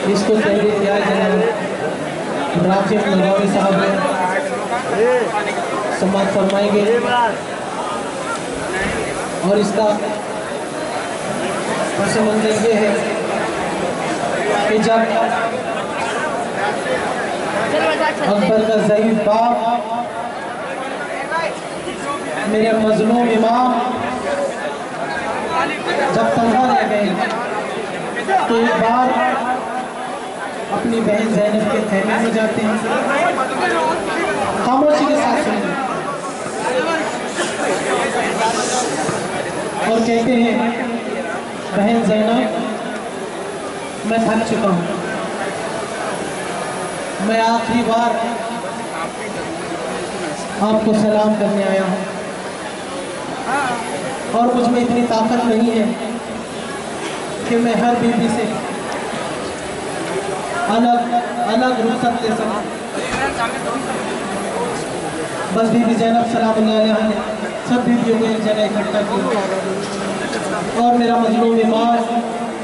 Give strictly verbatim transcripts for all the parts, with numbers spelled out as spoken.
इसको तहरीर किया जनाब राशिद लगावी साहब ने समाप्त फरमाएंगे और इसका पस मंजर ये है कि जब अकबर का ज़ईफ़ बाप मेरे मजलूम इमाम जब तन्हा रह गए तो एक बार अपनी बहन ज़ैनब के खैमे में जाते हैं, खामोशी के साथ सुनते और कहते हैं बहन ज़ैनब मैं थक चुका हूँ, मैं आखिरी बार आपको सलाम करने आया हूँ और मुझ में इतनी ताकत नहीं है कि मैं हर बीवी से अलग अलग रुखसत ले सकूं। बस बीबी ज़ैनब सलामुल्लाह अलैहा ने सब बीवियों को एक जगह इकट्ठा किया और मेरा मजलूम इमाम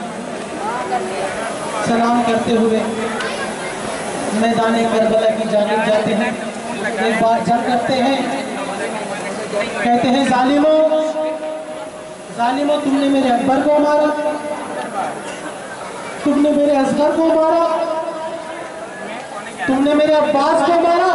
सलाम करते हुए मैदान करबला की जानिब जाते हैं। एक बार जब करते हैं कहते हैं जालिमो जालिमो तुमने मेरे अकबर को मारा, तुमने मेरे असगर को मारा, तुमने मेरे अब्बास को मारा।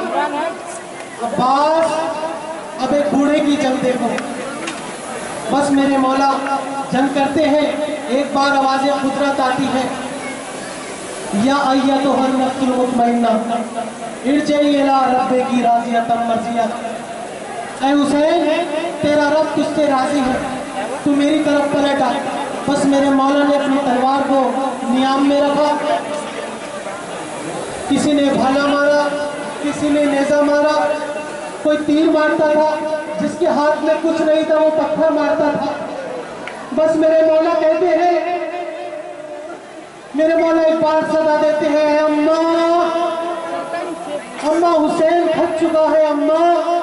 अब्बास अब एक बूढ़े की जंग देखो। बस मेरे मौला जंग करते हैं, एक बार आवाज़ कुदरत आती है या अय्यतुहन नफ्सुल मुतमइन्ना इरजिई इला रब्बिकी राज़ियतम मर्ज़िया। ऐ हुसैन तेरा रब तुझसे राजी है, तू मेरी तरफ पलट आ। बस मेरे मौला ने अपनी तलवार को नियाम में रखा, किसी ने भाला मारा, किसी ने नेज़ा मारा, कोई तीर मारता था, जिसके हाथ में कुछ नहीं था वो पत्थर मारता था। बस मेरे मौला कहते हैं, मेरे मौला एक बार सदा देते हैं, अम्मा अम्मा हुसैन थक चुका है, अम्मा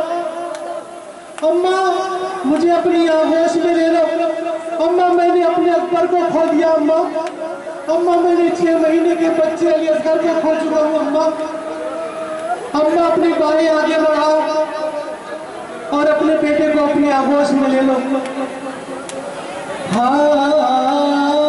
अम्मा मुझे अपनी आगोश में ले लो। अम्मा मैंने अपने अकबर को खो दिया, अम्मा अम्मा मैंने छह महीने के बच्चे अली असगर को खो चुका हूँ, अम्मा अम्मा अपनी बाहें आगे बढ़ाओ और अपने बेटे को अपनी आगोश में ले लो। हाँ